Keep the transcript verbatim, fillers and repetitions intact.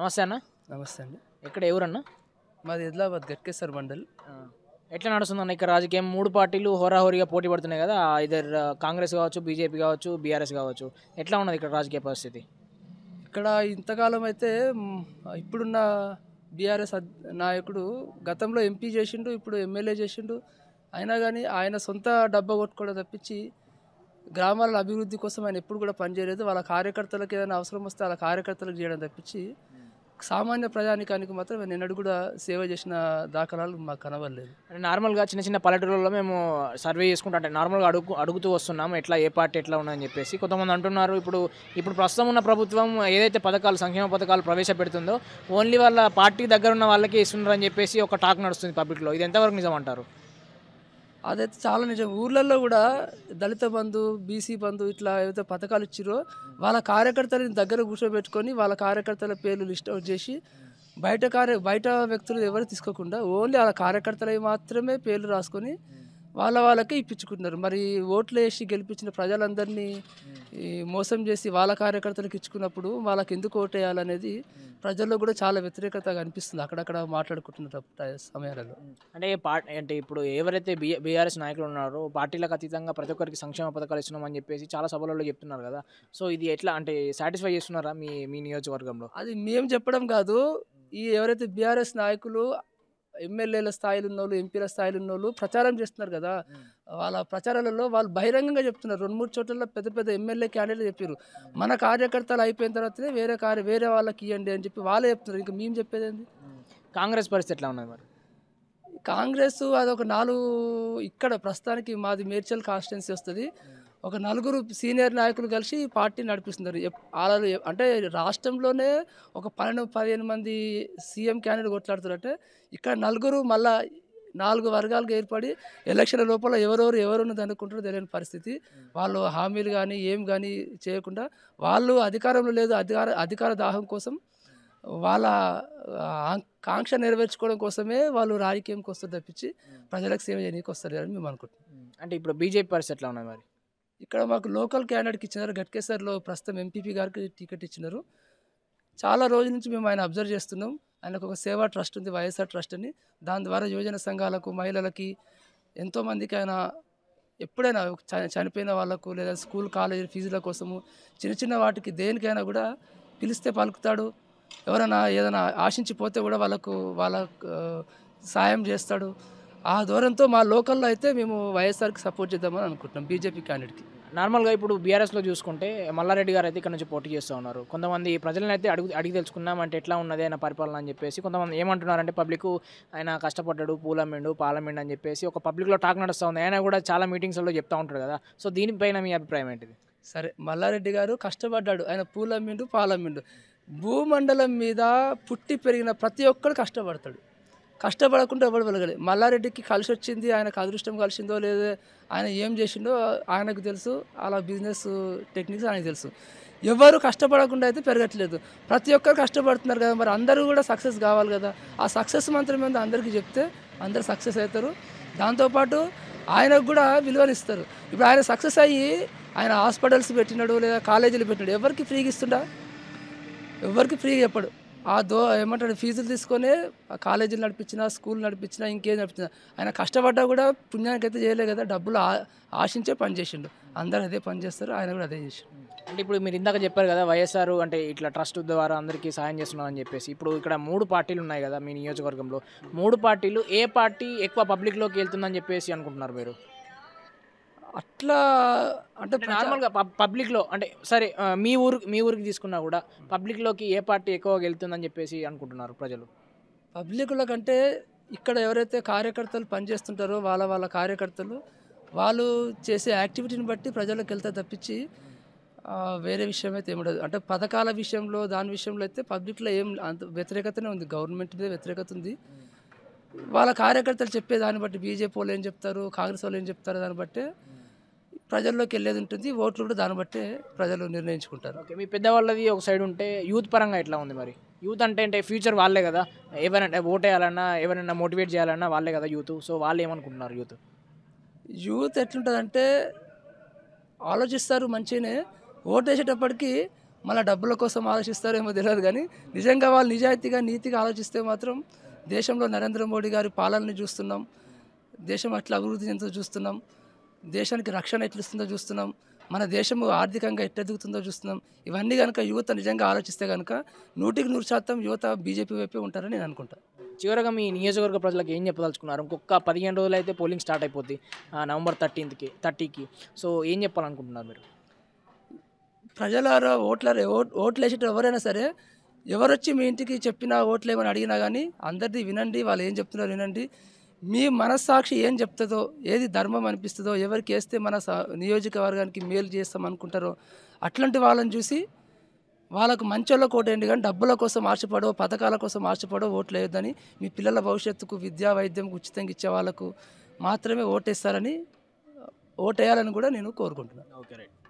నమస్తే అన్న. నమస్తే అండి. ఎక్కడ ఎవరన్నా? మాది ఆదిలాబాద్ గట్కేసర్ మండల్. ఎట్లా నడుస్తుందన్న ఇక్కడ రాజకీయం? మూడు పార్టీలు హోరాహోరీగా పోటీ పడుతున్నాయి కదా, ఇదర్ కాంగ్రెస్ కావచ్చు, బీజేపీ కావచ్చు, బీఆర్ఎస్ కావచ్చు. ఎట్లా ఉన్నది ఇక్కడ రాజకీయ పరిస్థితి? ఇక్కడ ఇంతకాలం అయితే మ్, ఇప్పుడున్న బీఆర్ఎస్ నాయకుడు గతంలో ఎంపీ చేసిండు, ఇప్పుడు ఎమ్మెల్యే చేసిండు. అయినా కానీ ఆయన సొంత డబ్బా కొట్టుకోవడం తప్పించి గ్రామాల అభివృద్ధి కోసం ఆయన ఎప్పుడు కూడా పనిచేయలేదు. వాళ్ళ కార్యకర్తలకు ఏదైనా అవసరం వస్తే వాళ్ళ కార్యకర్తలకు చేయడం తప్పించి సామాన్య ప్రజానికానికి మాత్రం నిన్నడు కూడా సేవ చేసిన దాఖలాలు మాకు కనవలేదు. అంటే నార్మల్గా చిన్న చిన్న పల్లెటూరులో మేము సర్వే చేసుకుంటా అంటే నార్మల్గా అడుగు అడుగుతూ వస్తున్నాం ఎట్లా ఏ పార్టీ ఎట్లా ఉన్నదని చెప్పేసి. కొంతమంది అంటున్నారు ఇప్పుడు ఇప్పుడు ప్రస్తుతం ఉన్న ప్రభుత్వం ఏదైతే పథకాలు సంక్షేమ పథకాలు ప్రవేశపెడుతుందో ఓన్లీ వాళ్ళ పార్టీ దగ్గర ఉన్న వాళ్ళకే ఇస్తున్నారని చెప్పేసి ఒక టాక్ నడుస్తుంది పబ్లిక్లో. ఇది ఎంతవరకు నిజం అంటారు? అదైతే చాలా నిజం. ఊర్లలో కూడా దళిత బంధు, బీసీ బంధు ఇట్లా ఏవైతే పథకాలు ఇచ్చిరో వాళ్ళ కార్యకర్తలని దగ్గర కూర్చోబెట్టుకొని వాళ్ళ కార్యకర్తల పేర్లు లిస్ట్ అవుట్ చేసి బయట కార్య బయట వ్యక్తులు ఎవరు తీసుకోకుండా ఓన్లీ వాళ్ళ కార్యకర్తలవి మాత్రమే పేర్లు రాసుకొని వాళ్ళ వాళ్ళకే ఇప్పించుకుంటున్నారు. మరి ఓట్లు వేసి గెలిపించిన ప్రజలందరినీ ఈ మోసం చేసి వాళ్ళ కార్యకర్తలకు ఇచ్చుకున్నప్పుడు వాళ్ళకి ఎందుకు ఓటు వేయాలనేది ప్రజల్లో కూడా చాలా వ్యతిరేకత అనిపిస్తుంది అక్కడక్కడ మాట్లాడుకుంటున్న సమయాలలో. అంటే పార్టీ అంటే ఇప్పుడు ఎవరైతే బి బీఆర్ఎస్ నాయకులు ఉన్నారో పార్టీలకు అతీతంగా ప్రతి ఒక్కరికి సంక్షేమ పథకాలు ఇస్తున్నామని చెప్పేసి చాలా సభలలో చెప్తున్నారు కదా. సో ఇది ఎట్లా అంటే సాటిస్ఫై చేస్తున్నారా మీ మీ నియోజకవర్గంలో? అది మేము చెప్పడం కాదు, ఈ ఎవరైతే బీఆర్ఎస్ నాయకులు ఎమ్మెల్యేల స్థాయిలో ఉన్నోళ్ళు, ఎంపీల స్థాయిలో ఉన్నోళ్ళు ప్రచారం చేస్తున్నారు కదా, వాళ్ళ ప్రచారాలలో వాళ్ళు బహిరంగంగా చెప్తున్నారు. రెండు మూడు చోట్ల పెద్ద పెద్ద ఎమ్మెల్యే క్యాండిడేట్లు చెప్పారు, మన కార్యకర్తలు అయిపోయిన తర్వాతనే వేరే కార్య వేరే వాళ్ళకి ఇవ్వండి అని చెప్పి వాళ్ళే చెప్తున్నారు. ఇంకా మేము చెప్పేది ఏంది? కాంగ్రెస్ పరిస్థితి ఎట్లా ఉన్నది మరి? కాంగ్రెస్ అదొక నాలుగు ఇక్కడ ప్రస్తుతానికి మాది మేడ్చల్ కాన్స్టిట్యున్సీ వస్తుంది. ఒక నలుగురు సీనియర్ నాయకులు కలిసి పార్టీ నడిపిస్తున్నారు. వాళ్ళు అంటే రాష్ట్రంలోనే ఒక పన్నెండు పదిహేను మంది సీఎం క్యాండిడేట్ కొట్లాడుతారంటే ఇక్కడ నలుగురు మళ్ళా నాలుగు వర్గాలుగా ఏర్పడి ఎలక్షన్ లోపల ఎవరెవరు ఎవరున్నది అనుకుంటారో తెలియని పరిస్థితి. వాళ్ళు హామీలు కానీ ఏం కానీ చేయకుండా వాళ్ళు అధికారంలో లేదు అధికార అధికార దాహం కోసం వాళ్ళ కాంక్ష నెరవేర్చుకోవడం కోసమే వాళ్ళు రాజకీయంకి వస్తారు తప్పించి ప్రజలకు సేవ చేయడానికి వస్తారు అని మేము అనుకుంటున్నాం. అంటే ఇప్పుడు బీజేపీ పరిస్థితి ఎట్లా ఉన్నది మరి? ఇక్కడ మాకు లోకల్ క్యాండిడేట్కి ఇచ్చినారు, గట్కేసర్లో ప్రస్తుతం ఎంపీపీ గారికి టికెట్ ఇచ్చినారు. చాలా రోజుల నుంచి మేము ఆయన అబ్జర్వ్ చేస్తున్నాం. ఆయనకు ఒక సేవా ట్రస్ట్ ఉంది, వైఎస్ఆర్ ట్రస్ట్ అని. దాని ద్వారా యువజన సంఘాలకు, మహిళలకి, ఎంతోమందికి ఆయన ఎప్పుడైనా చనిపోయిన వాళ్ళకు లేదా స్కూల్ కాలేజీ ఫీజుల కోసము చిన్న చిన్న వాటికి దేనికైనా కూడా పిలిస్తే పలుకుతాడు. ఎవరైనా ఏదైనా ఆశించిపోతే కూడా వాళ్ళకు వాళ్ళ సాయం చేస్తాడు. ఆ దూరంతో మా లోకల్లో అయితే మేము వైఎస్ఆర్కి సపోర్ట్ చేద్దామని అనుకుంటున్నాం, బీజేపీ క్యాండిడేట్కి. నార్మల్గా ఇప్పుడు బీఆర్ఎస్లో చూసుకుంటే మల్లారెడ్డి గారు అయితే ఇక్కడ నుంచి పోటీ చేస్తూ ఉన్నారు. కొంతమంది ప్రజలను అయితే అడుగు అడిగి తెలుసుకున్నాం అంటే ఎట్లా ఉన్నది ఆయన పరిపాలన అని చెప్పేసి. కొంతమంది ఏమంటున్నారంటే పబ్లిక్ ఆయన కష్టపడ్డాడు, పూలమ్మిండు పాలమ్మిండు అని చెప్పేసి ఒక పబ్లిక్లో టాక్ నడుస్తూ ఉంది. ఆయన కూడా చాలా మీటింగ్స్లో చెప్తూ ఉంటారు కదా. సో దీనిపైన మీ అభిప్రాయం ఏంటిది? సరే, మల్లారెడ్డి గారు కష్టపడ్డాడు, ఆయన పూలమ్మిండు పాలమ్మిండు. భూమండలం మీద పుట్టి పెరిగిన ప్రతి ఒక్కడు కష్టపడతాడు. కష్టపడకుండా ఎవడు వెలగలేదు. మల్లారెడ్డికి కలిసి వచ్చింది, ఆయనకు అదృష్టం కలిసిందో లేదో ఆయన ఏం చేసిండో ఆయనకు తెలుసు, అలా బిజినెస్ టెక్నిక్స్ ఆయనకు తెలుసు. ఎవరు కష్టపడకుండా అయితే పెరగట్లేదు, ప్రతి ఒక్కరు కష్టపడుతున్నారు కదా. మరి అందరూ కూడా సక్సెస్ కావాలి కదా. ఆ సక్సెస్ మంత్రం మీద అందరికీ చెప్తే అందరు సక్సెస్ అవుతారు. దాంతోపాటు ఆయనకు కూడా విలువనిస్తారు. ఇప్పుడు ఆయన సక్సెస్ అయ్యి ఆయన హాస్పిటల్స్ పెట్టినాడు లేదా కాలేజీలు పెట్టినాడు, ఎవరికి ఫ్రీగా ఇస్తుండా? ఎవరికి ఫ్రీగా చెప్పడు. ఆ దో ఏమంటాడు ఫీజులు తీసుకొని కాలేజీలు నడిపించినా, స్కూల్ నడిపించినా, ఇంకేం నడిపించినా ఆయన కష్టపడ్డా కూడా పుణ్యానికి అయితే చేయలే కదా. డబ్బులు ఆశించే పని చేసిండు. అందరూ అదే పని చేస్తారు, ఆయన కూడా అదే చేసిండు. అంటే ఇప్పుడు మీరు ఇందాక చెప్పారు కదా వైఎస్ఆర్ అంటే ఇట్లా ట్రస్ట్ ద్వారా అందరికీ సాయం చేస్తున్నారని చెప్పేసి. ఇప్పుడు ఇక్కడ మూడు పార్టీలు ఉన్నాయి కదా మీ నియోజకవర్గంలో. మూడు పార్టీలు ఏ పార్టీ ఎక్కువ పబ్లిక్లోకి వెళ్తుందని చెప్పేసి అనుకుంటున్నారు మీరు? అట్లా అంటే నార్మల్గా పబ్లిక్లో అంటే సరే మీ ఊరు మీ ఊరికి తీసుకున్నా కూడా పబ్లిక్లోకి ఏ పార్టీ ఎక్కువగా వెళ్తుందని చెప్పేసి అనుకుంటున్నారు ప్రజలు? పబ్లిక్లో కంటే ఇక్కడ ఎవరైతే కార్యకర్తలు పనిచేస్తుంటారో వాళ్ళ వాళ్ళ కార్యకర్తలు వాళ్ళు చేసే యాక్టివిటీని బట్టి ప్రజలకు వెళ్తే తప్పించి వేరే విషయం అయితే ఏముండదు. అంటే పథకాల విషయంలో దాని విషయంలో అయితే పబ్లిక్లో ఏం అంత వ్యతిరేకతనే ఉంది, గవర్నమెంట్ మీద వ్యతిరేకత ఉంది. వాళ్ళ కార్యకర్తలు చెప్పే దాన్ని బట్టి బీజేపీ వాళ్ళు ఏం చెప్తారు, కాంగ్రెస్ వాళ్ళు ఏం చెప్తారు దాన్ని బట్టే ప్రజల్లోకి వెళ్ళేది ఉంటుంది. ఓట్లు కూడా దాన్ని బట్టే ప్రజలు నిర్ణయించుకుంటారు. ఓకే, మీ పెద్దవాళ్ళది ఒక సైడ్ ఉంటే యూత్ పరంగా ఎట్లా ఉంది మరి? యూత్ అంటే అంటే ఫ్యూచర్ వాళ్ళే కదా, ఎవరైనా ఓట్ వేయాలన్నా ఎవరైనా మోటివేట్ చేయాలన్నా వాళ్ళే కదా యూత్. సో వాళ్ళు ఏమనుకుంటున్నారు యూత్? యూత్ ఎట్లుంటుందంటే ఆలోచిస్తారు మంచిగానే, ఓటు వేసేటప్పటికి మళ్ళీ డబ్బుల కోసం ఆలోచిస్తారేమో తెలియదు, కానీ నిజంగా వాళ్ళు నిజాయితీగా నీతిగా ఆలోచిస్తే మాత్రం దేశంలో నరేంద్ర మోడీ గారి పాలనని చూస్తున్నాం, దేశం అట్లా అభివృద్ధి చెందుతూ చూస్తున్నాం, దేశానికి రక్షణ ఎట్లిస్తుందో చూస్తున్నాం, మన దేశము ఆర్థికంగా ఎట్టెదుగుతుందో చూస్తున్నాం. ఇవన్నీ కనుక యువత నిజంగా ఆలోచిస్తే కనుక నూటికి నూరు శాతం యువత బీజేపీ వైపే ఉంటారని నేను అనుకుంటాను. చివరగా మీ నియోజకవర్గ ప్రజలకు ఏం చెప్పదలుచుకున్నారు? ఇంకొక పదిహేను రోజులు అయితే పోలింగ్ స్టార్ట్ అయిపోద్ది, ఆ, నవంబర్ థర్టీన్త్కి థర్టీకి సో ఏం చెప్పాలనుకుంటున్నారు మీరు? ప్రజలారా ఓట్ల ఓట్ ఓట్లు వేసేట ఎవరైనా సరే, ఎవరొచ్చి మీ ఇంటికి చెప్పినా ఓట్లు ఏమని అడిగినా కానీ అందరిది వినండి, వాళ్ళు ఏం చెప్తున్నారో వినండి. మీ మనస్సాక్షి ఏం చెప్తుందో, ఏది ధర్మం అనిపిస్తుందో, ఎవరికి వేస్తే మన నియోజకవర్గానికి మేలు చేస్తాం అనుకుంటారో అట్లాంటి వాళ్ళని చూసి వాళ్ళకు మంచోళ్ళకు ఓటేయండి, కానీ డబ్బుల కోసం ఆశపడో పథకాల కోసం ఆశపడో ఓట్లు వేయొద్దని, మీ పిల్లల భవిష్యత్తుకు విద్యా వైద్యం ఉచితంగా ఇచ్చే వాళ్ళకు మాత్రమే ఓటేస్తారని ఓటేయాలని కూడా నేను కోరుకుంటున్నాను. Okay right.